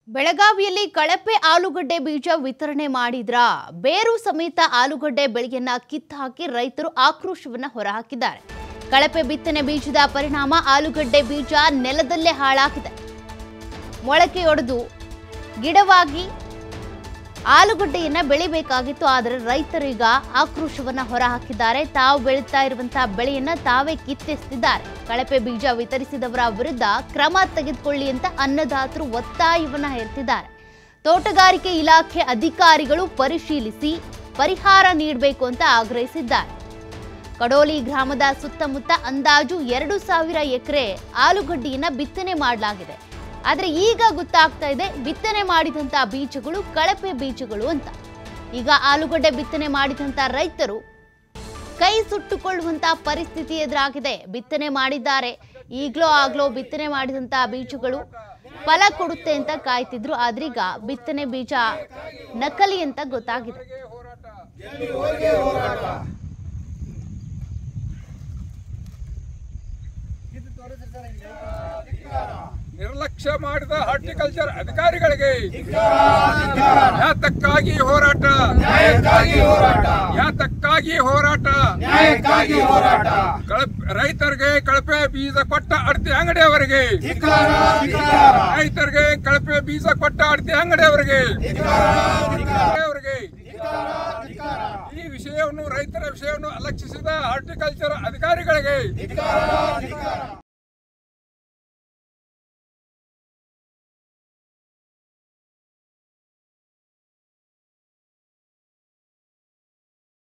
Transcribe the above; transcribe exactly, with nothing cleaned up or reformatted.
ಬೆಳಗಾವಿಯಲ್ಲಿ ಕಳಪೆ ಆಲೂಗಡ್ಡೆ ಬೀಜ ವಿತರಣೆ ಮಾಡಿದ್ರ ಬೇರು ಸಮೇತ ಆಲೂಗಡ್ಡೆ ಬೆಳೆಯನ್ನ ಕಿತ್ತಾಕಿ ರೈತರು ಆಕ್ರೋಶವನ್ನ ಹೊರಹಾಕಿದ್ದಾರೆ. ಕಳಪೆ ಬಿತ್ತನೆ ಬೀಜದ ಪರಿಣಾಮ ಆಲೂಗಡ್ಡೆ ಬೀಜ ನೆಲದಲ್ಲೇ ಹಾಳಾಗಿದೆ. ಮೊಳಕೆಯೊಡೆದು ಗಿಡವಾಗಿ ಆಲೂಗಡ್ಡೆಯನ್ನ ಬೆಳಿಬೇಕಾಗಿತ್ತು. ಆದರೆ ರೈತರೀಗ ಆಕ್ರೋಶವನ್ನ ಹೊರಹಾಕಿದ್ದಾರೆ. ತಾವು ಬೆಳೀತಾ ಇರುವಂತಹ ಬೆಳೆಯನ್ನ ತಾವೇ ಕಿತ್ತೆಸ್ತಿದ್ದಾರೆ. ಕಳಪೆ ಬೀಜ ವಿತರಿಸಿದವರ ವಿರುದ್ಧ ಕ್ರಮ ತೆಗೆದುಕೊಳ್ಳಿ ಅಂತ ಅನ್ನದಾತರು ಒತ್ತಾಯವನ್ನ ಹೇರ್ತಿದ್ದಾರೆ. ತೋಟಗಾರಿಕೆ ಇಲಾಖೆ ಅಧಿಕಾರಿಗಳು ಪರಿಶೀಲಿಸಿ ಪರಿಹಾರ ನೀಡಬೇಕು ಅಂತ ಆಗ್ರಹಿಸಿದ್ದಾರೆ. ಕಡೋಲಿ ಗ್ರಾಮದ ಸುತ್ತಮುತ್ತ ಅಂದಾಜು ಎರಡು ಸಾವಿರ ಎಕರೆ ಆಲೂಗಡ್ಡೆಯನ್ನ ಬಿತ್ತನೆ ಮಾಡಲಾಗಿದೆ. ಆದರೆ ಈಗ ಗೊತ್ತಾಗ್ತಾ ಇದೆ ಬಿತ್ತನೆ ಮಾಡಿದಂತ ಬೀಜಗಳು ಕಳಪೆ ಬೀಜಗಳು ಅಂತ. ಈಗ ಆಲೂಗಡ್ಡೆ ಬಿತ್ತನೆ ಮಾಡಿದಂತ ರೈತರು ಕೈ ಸುಟ್ಟುಕೊಳ್ಳುವಂತ ಪರಿಸ್ಥಿತಿ ಎದುರಾಗಿದೆ. ಬಿತ್ತನೆ ಮಾಡಿದ್ದಾರೆ, ಈಗಲೋ ಆಗ್ಲೋ ಬಿತ್ತನೆ ಮಾಡಿದಂತ ಬೀಜಗಳು ಫಲ ಕೊಡುತ್ತೆ ಅಂತ ಕಾಯ್ತಿದ್ರು. ಆದ್ರೀಗ ಬಿತ್ತನೆ ಬೀಜ ನಕಲಿ ಅಂತ ಗೊತ್ತಾಗಿದೆ. ನಿರ್ಲಕ್ಷ್ಯ ಮಾಡಿದ ಹಾರ್ಟಿಕಲ್ಚರ್ ಅಧಿಕಾರಿಗಳಿಗೆ ಯಾತಕ್ಕಾಗಿ ಹೋರಾಟ ಯಾತಕ್ಕಾಗಿ ಹೋರಾಟ ರೈತರಿಗೆ ಕಳಪೆ ಬೀಜ ಕೊಟ್ಟ ಅಡತಿ ಅಂಗಡಿಯವರಿಗೆ ರೈತರಿಗೆ ಕಳಪೆ ಬೀಜ ಕೊಟ್ಟ ಅಡತಿ ಅಂಗಡಿಯವರಿಗೆ ಈ ವಿಷಯವನ್ನು ರೈತರ ವಿಷಯವನ್ನು ಅಲಕ್ಷಿಸಿದ ಹಾರ್ಟಿಕಲ್ಚರ್ ಅಧಿಕಾರಿಗಳಿಗೆ